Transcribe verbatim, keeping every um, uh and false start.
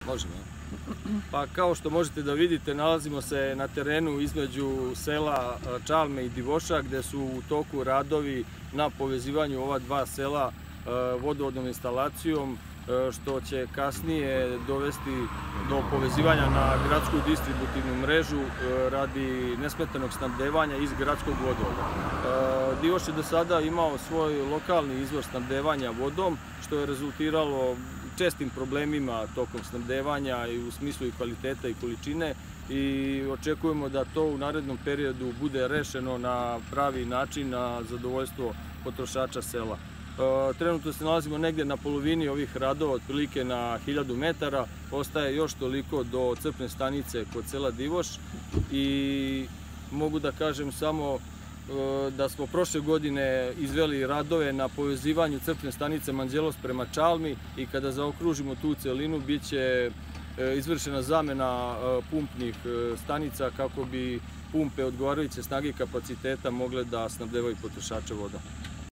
Možemo. Pa kao što možete da vidite, nalazimo se na terenu između sela Čalme i Divoša, gde su u toku radovi na povezivanju ova dva sela vodovodnom instalacijom, što će kasnije dovesti do povezivanja na gradsku distributivnu mrežu radi nesmetanog snabdevanja iz gradskog vodovoda. Divoš je do sada imao svoj lokalni izvor snabdevanja vodom, što je rezultiralo čestim problemima tokom snabdevanja i u smislu i kvaliteta i količine, i očekujemo da to u narednom periodu bude rešeno na pravi način, na zadovoljstvo potrošača sela. Trenutno se nalazimo negdje na polovini ovih radova, otprilike na hiljadu metara, ostaje još toliko do crpne stanice kod sela Divoš i mogu da kažem samo da smo prošle godine izveli radove na povezivanju crpne stanice Manđelos prema Čalmi i kada zaokružimo tu celinu bit će izvršena zamena pumpnih stanica kako bi pumpe odgovarajuće snage i kapaciteta mogle da snabdevaju potrošača voda.